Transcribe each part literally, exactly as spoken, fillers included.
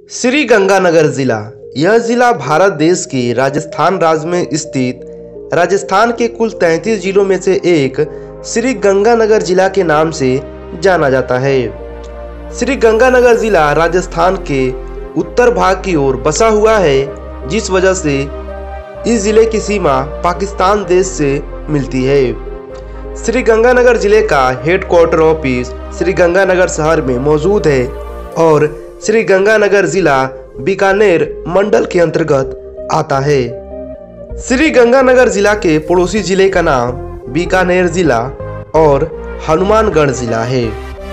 श्री गंगानगर जिला। यह जिला भारत देश के राजस्थान राज्य में स्थित राजस्थान के कुल तैंतीस जिलों में से एक श्री गंगानगर जिला के नाम से जाना जाता है। श्री गंगानगर जिला राजस्थान के उत्तर भाग की ओर बसा हुआ है, जिस वजह से इस जिले की सीमा पाकिस्तान देश से मिलती है। श्री गंगानगर जिले का हेडक्वार्टर ऑफिस श्री गंगानगर शहर में मौजूद है और श्री गंगानगर जिला बीकानेर मंडल के अंतर्गत आता है। श्री गंगानगर जिला के पड़ोसी जिले का नाम बीकानेर जिला और हनुमानगढ़ जिला है।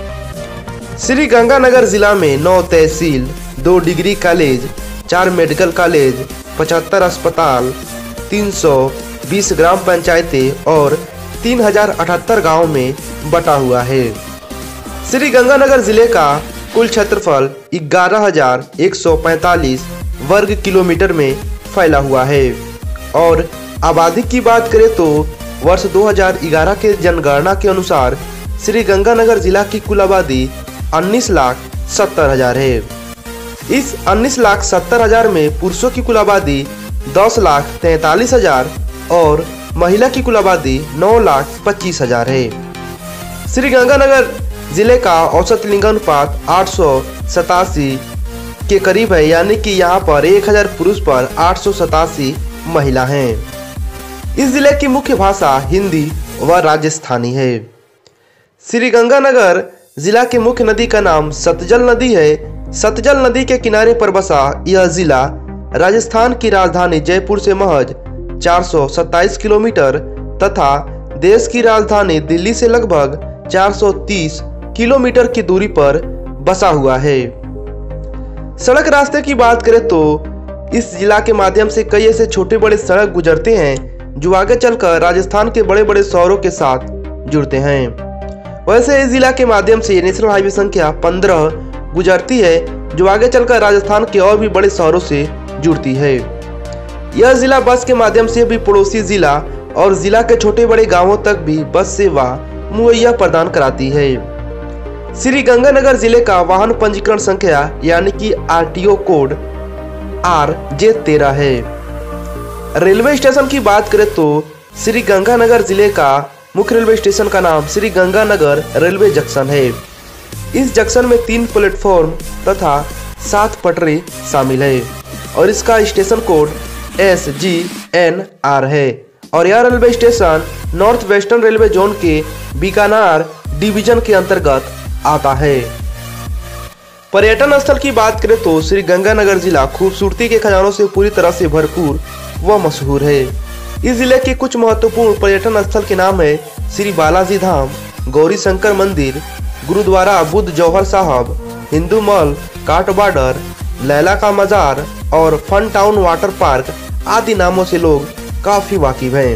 श्री गंगानगर जिला में नौ तहसील, दो डिग्री कॉलेज, चार मेडिकल कॉलेज, पचहत्तर अस्पताल, तीन सौ बीस ग्राम पंचायतें और तीन हजार अठहत्तर गाँव में बटा हुआ है। श्री गंगानगर जिले का कुल क्षेत्रफल ग्यारह हजार एक सौ पैंतालीस वर्ग किलोमीटर में फैला हुआ है और आबादी की बात करें तो वर्ष दो हज़ार ग्यारह के जनगणना के अनुसार श्री गंगानगर जिला की कुल आबादी उन्नीस लाख सत्तर हजार है। इस उन्नीस लाख सत्तर हजार में पुरुषों की कुल आबादी दस लाख तैंतालीस हजार और महिला की कुल आबादी नौ लाख पच्चीस हजार है। श्री गंगानगर जिले का औसत लिंगानुपात आठ सौ सतासी के करीब है, यानी कि यहाँ पर एक हजार पुरुष पर आठ सौ सतासी महिला हैं। इस जिले की मुख्य भाषा हिंदी व राजस्थानी है। श्री गंगानगर जिला की मुख्य नदी का नाम सतजल नदी है। सतजल नदी के किनारे पर बसा यह जिला राजस्थान की राजधानी जयपुर से महज चार सौ सत्ताईस किलोमीटर तथा देश की राजधानी दिल्ली से लगभग चार सौ तीस किलोमीटर की दूरी पर बसा हुआ है। सड़क रास्ते की बात करें तो इस जिला के माध्यम से कई ऐसे छोटे बड़े सड़क गुजरते हैं जो आगे चलकर राजस्थान के बड़े बड़े शहरों के साथ जुड़ते हैं। वैसे इस जिला के माध्यम से नेशनल हाईवे संख्या पंद्रह गुजरती है जो आगे चलकर राजस्थान के और भी बड़े शहरों से जुड़ती है। यह जिला बस के माध्यम से भी पड़ोसी जिला और जिला के छोटे बड़े गांवों तक भी बस सेवा मुहैया प्रदान कराती है। श्री गंगानगर जिले का वाहन पंजीकरण संख्या यानी कि आरटीओ कोड आर जे तेरह है। रेलवे स्टेशन की बात करें तो श्री गंगानगर जिले का मुख्य रेलवे स्टेशन का नाम श्री गंगानगर रेलवे जंक्शन है। इस जंक्शन में तीन प्लेटफॉर्म तथा सात पटरी शामिल है और इसका station code S G N R है और यह railway station north western railway zone के बीकानेर डिवीजन के अंतर्गत आता है। पर्यटन स्थल की बात करें तो श्री गंगानगर जिला खूबसूरती के खजानों से पूरी तरह से भरपूर व मशहूर है। इस जिले के कुछ महत्वपूर्ण पर्यटन स्थल के नाम है श्री बालाजी धाम, गौरी शंकर मंदिर, गुरुद्वारा बुद्ध जौहर साहब, हिंदू महल, काट बॉर्डर, लैला का मजार और फन टाउन वाटर पार्क आदि नामों से लोग काफी वाकिफ हैं।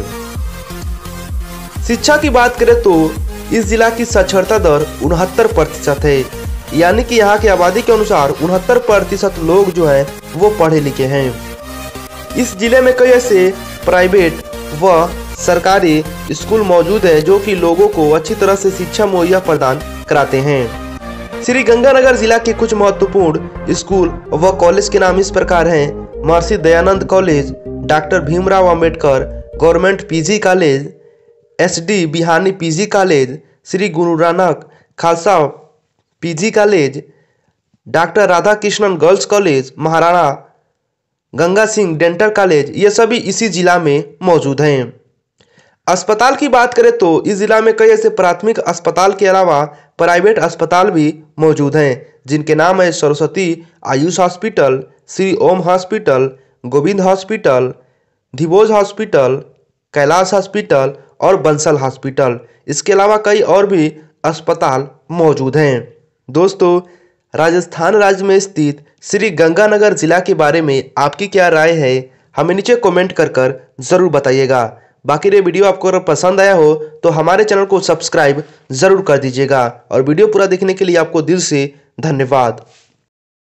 शिक्षा की बात करें तो इस जिला की साक्षरता दर उनहत्तर प्रतिशत है, यानी कि यहाँ की आबादी के अनुसार उनहत्तर प्रतिशत लोग जो हैं वो पढ़े लिखे हैं। इस जिले में कई ऐसे प्राइवेट व सरकारी स्कूल मौजूद हैं जो कि लोगों को अच्छी तरह से शिक्षा मुहैया प्रदान कराते हैं। श्री गंगानगर जिला के कुछ महत्वपूर्ण स्कूल व कॉलेज के नाम इस प्रकार हैं: Maharshi Dayanand college, doctor Bhimrao Ambedkar government PG college, S D Bihani PG college, Shri Guru Nanak Khalsa PG college, doctor Radha Krishnan girls college, Maharana Ganga Singh dental college, ये सभी इसी जिला में मौजूद हैं। अस्पताल की बात करें तो इस जिला में कई ऐसे प्राथमिक अस्पताल के अलावा प्राइवेट अस्पताल भी मौजूद हैं जिनके नाम है Saraswati Ayush hospital, Shri Om hospital, Govind hospital, Dhiboj hospital, Kailash hospital और बंसल हॉस्पिटल। इसके अलावा कई और भी अस्पताल मौजूद हैं। दोस्तों, राजस्थान राज्य में स्थित श्री गंगानगर जिला के बारे में आपकी क्या राय है, हमें नीचे कमेंट कर कर ज़रूर बताइएगा। बाकी ये वीडियो आपको अगर पसंद आया हो तो हमारे चैनल को सब्सक्राइब ज़रूर कर दीजिएगा और वीडियो पूरा देखने के लिए आपको दिल से धन्यवाद।